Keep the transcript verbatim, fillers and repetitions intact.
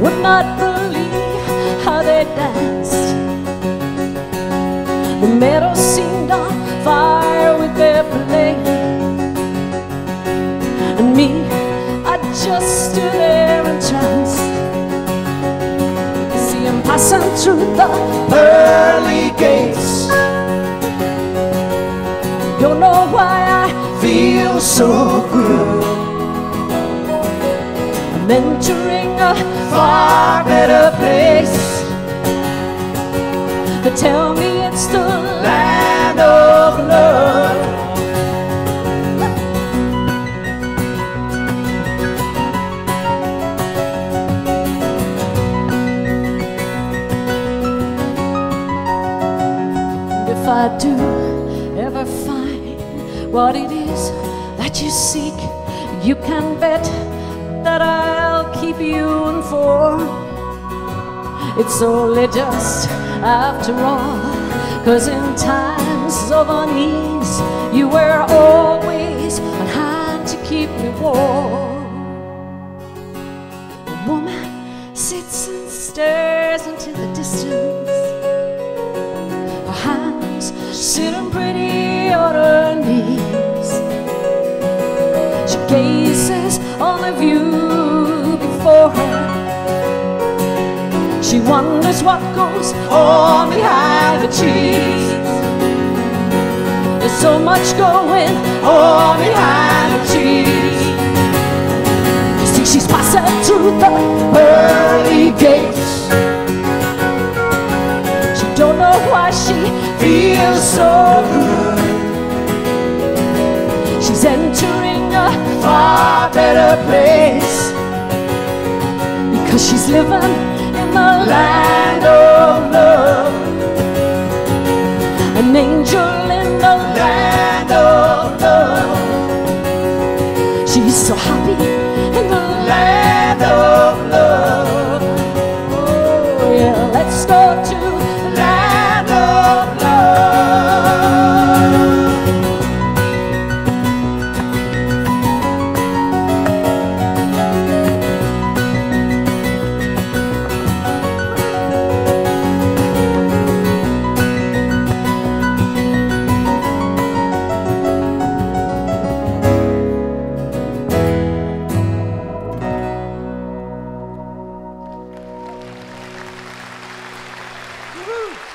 would not believe how they danced. The meadow seemed on fire with their play, and me, I just stood there entranced. See him passing through the pearly gates. Don't know why I feel so good. I'm entering a far better place. They tell me it's the land of love. If I do ever find what it is that you seek, you can bet that I'll keep you informed. It's only just after all, 'cause in times of unease you were always on hand to keep me warm. A woman sits and stares into the distance, her hands sitting pretty on her knees. She gazes on the view before her. She wonders what goes on behind the trees. There's so much going on behind the trees. You see, she's passing through the pearly gates. She don't know why she feels so good. She's entering a far better place, because she's living in the land of love. An angel in the land of love. She's so happy in the land of love. Oh yeah, let's go to the land of love. Woo-hoo.